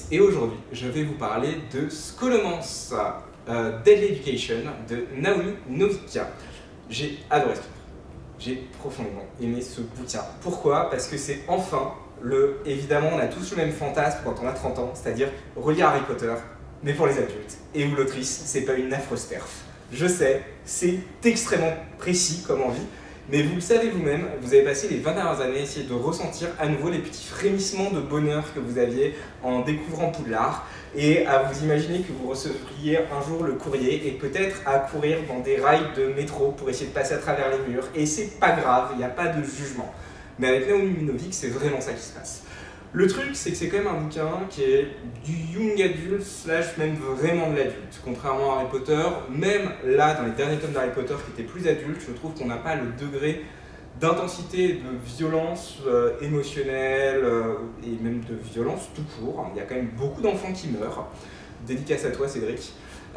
et aujourd'hui je vais vous parler de Scholomance, Deadly Education de Naomi Novik. J'ai adoré ce livre, j'ai profondément aimé ce bouquin. Pourquoi? Parce que c'est enfin évidemment on a tous le même fantasme quand on a 30 ans, c'est-à-dire relire Harry Potter, mais pour les adultes, et où l'autrice c'est pas une affreuse terf. Je sais, c'est extrêmement précis comme envie, mais vous le savez vous-même, vous avez passé les 20 dernières années à essayer de ressentir à nouveau les petits frémissements de bonheur que vous aviez en découvrant Poudlard et à vous imaginer que vous recevriez un jour le courrier et peut-être à courir dans des rails de métro pour essayer de passer à travers les murs. Et c'est pas grave, il n'y a pas de jugement. Mais avec Naomi Novik, c'est vraiment ça qui se passe. Le truc, c'est que c'est quand même un bouquin qui est du young adulte / même vraiment de l'adulte. Contrairement à Harry Potter, même là, dans les derniers tomes d'Harry Potter qui étaient plus adultes, je trouve qu'on n'a pas le degré d'intensité et de violence émotionnelle et même de violence tout court. Il y a quand même beaucoup d'enfants qui meurent. Dédicace à toi, Cédric.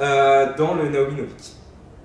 Dans le Naomi Novik.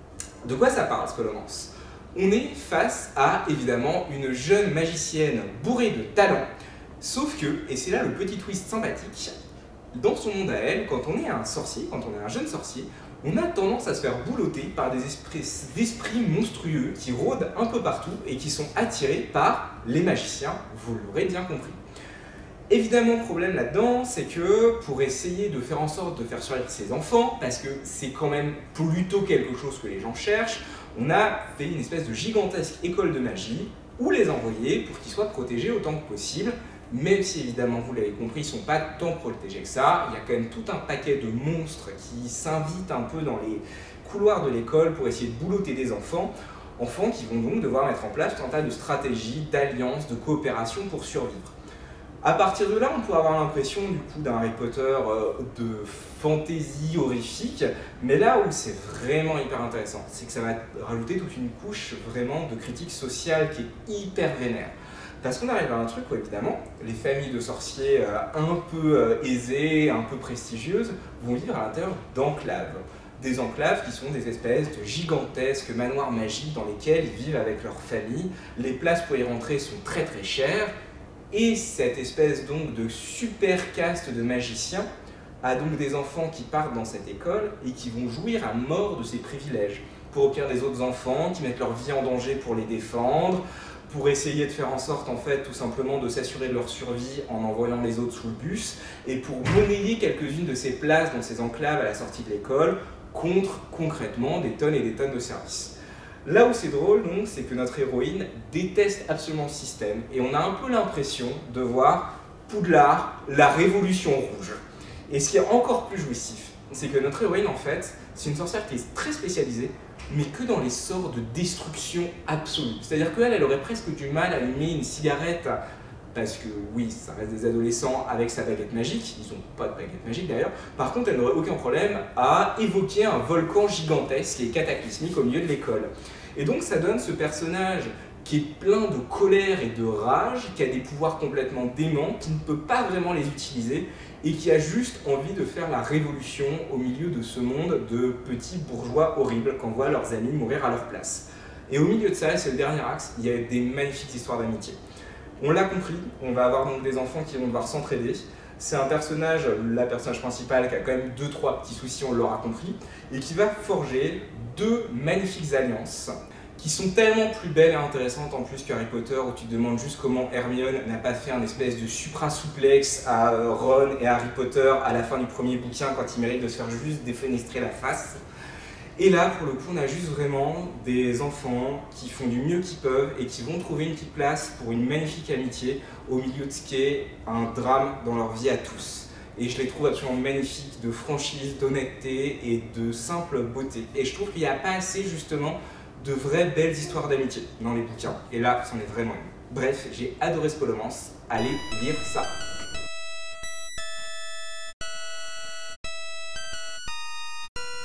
De quoi ça parle, Scholomance? On est face à, évidemment, une jeune magicienne bourrée de talent. Sauf que, et c'est là le petit twist sympathique, dans son monde à elle, quand on est un sorcier, quand on est un jeune sorcier, on a tendance à se faire boulotter par des esprits monstrueux qui rôdent un peu partout et qui sont attirés par les magiciens, vous l'aurez bien compris. Évidemment, le problème là-dedans, c'est que pour essayer de faire en sorte de faire survivre ses enfants, parce que c'est quand même plutôt quelque chose que les gens cherchent, on a fait une espèce de gigantesque école de magie où les envoyer pour qu'ils soient protégés autant que possible. Même si évidemment vous l'avez compris, ils ne sont pas tant protégés que ça, il y a quand même tout un paquet de monstres qui s'invitent un peu dans les couloirs de l'école pour essayer de boulotter des enfants qui vont donc devoir mettre en place tout un tas de stratégies, d'alliances, de coopération pour survivre. À partir de là, on peut avoir l'impression du coup d'un Harry Potter de fantasy horrifique, mais là où c'est vraiment hyper intéressant, c'est que ça va rajouter toute une couche vraiment de critique sociale qui est hyper vénère. Parce qu'on arrive à un truc où évidemment, les familles de sorciers un peu aisées, un peu prestigieuses, vont vivre à l'intérieur d'enclaves. Des enclaves qui sont des espèces de gigantesques manoirs magiques dans lesquels ils vivent avec leur famille. Les places pour y rentrer sont très très chères. Et cette espèce donc de super caste de magiciens a donc des enfants qui partent dans cette école et qui vont jouir à mort de ces privilèges pour obtenir des autres enfants, qui mettent leur vie en danger pour les défendre, pour essayer de faire en sorte, en fait, tout simplement de s'assurer de leur survie en envoyant les autres sous le bus, et pour monnayer quelques-unes de ces places dans ces enclaves à la sortie de l'école, contre, concrètement, des tonnes et des tonnes de services. Là où c'est drôle, donc, c'est que notre héroïne déteste absolument ce système, et on a un peu l'impression de voir Poudlard, la révolution rouge. Et ce qui est encore plus jouissif, c'est que notre héroïne, en fait, c'est une sorcière qui est très spécialisée, mais que dans les sorts de destruction absolue. C'est-à-dire qu'elle, elle aurait presque du mal à allumer une cigarette, parce que oui, ça reste des adolescents avec sa baguette magique, ils n'ont pas de baguette magique d'ailleurs. Par contre, elle n'aurait aucun problème à évoquer un volcan gigantesque et cataclysmique au milieu de l'école. Et donc ça donne ce personnage qui est plein de colère et de rage, qui a des pouvoirs complètement déments, qui ne peut pas vraiment les utiliser, et qui a juste envie de faire la révolution au milieu de ce monde de petits bourgeois horribles qu'on voit leurs amis mourir à leur place. Et au milieu de ça, c'est le dernier axe, il y a des magnifiques histoires d'amitié. On l'a compris, on va avoir donc des enfants qui vont devoir s'entraider. C'est un personnage, la personnage principale, qui a quand même 2-3 petits soucis, on l'aura compris, et qui va forger 2 magnifiques alliances qui sont tellement plus belles et intéressantes en plus que Harry Potter, où tu te demandes juste comment Hermione n'a pas fait un espèce de supra-souplex à Ron et Harry Potter à la fin du premier bouquin quand il mérite de se faire juste défenestrer la face. Et là, pour le coup, on a juste vraiment des enfants qui font du mieux qu'ils peuvent et qui vont trouver une petite place pour une magnifique amitié au milieu de ce qui est un drame dans leur vie à tous. Et je les trouve absolument magnifiques, de franchise, d'honnêteté et de simple beauté. Et je trouve qu'il n'y a pas assez, justement, de vraies belles histoires d'amitié dans les bouquins. Et là, c'en est vraiment une. Bref, j'ai adoré Scholomance. Allez lire ça.